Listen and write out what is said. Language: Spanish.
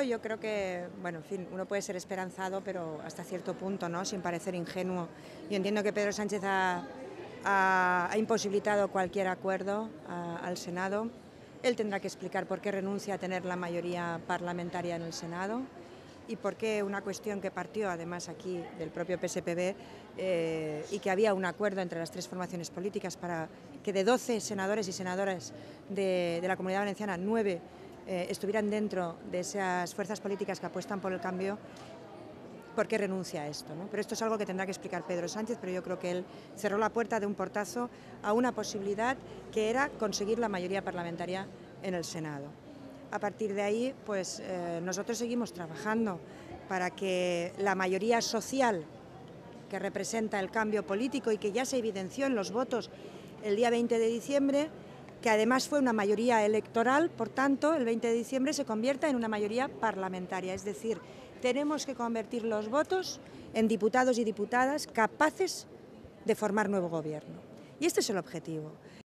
Yo creo que, bueno, en fin, uno puede ser esperanzado, pero hasta cierto punto, ¿no? Sin parecer ingenuo. Yo entiendo que Pedro Sánchez ha imposibilitado cualquier acuerdo al Senado. Él tendrá que explicar por qué renuncia a tener la mayoría parlamentaria en el Senado y por qué una cuestión que partió, además, aquí del propio PSPB y que había un acuerdo entre las tres formaciones políticas para que de 12 senadores y senadoras de la Comunidad Valenciana, 9 estuvieran dentro de esas fuerzas políticas que apuestan por el cambio. ¿Por qué renuncia a esto, ¿no? Pero esto es algo que tendrá que explicar Pedro Sánchez, pero yo creo que él cerró la puerta de un portazo a una posibilidad que era conseguir la mayoría parlamentaria en el Senado. A partir de ahí, pues nosotros seguimos trabajando para que la mayoría social que representa el cambio político y que ya se evidenció en los votos el día 20 de diciembre, que además fue una mayoría electoral, por tanto, el 20 de diciembre se convierta en una mayoría parlamentaria. Es decir, tenemos que convertir los votos en diputados y diputadas capaces de formar nuevo gobierno. Y este es el objetivo.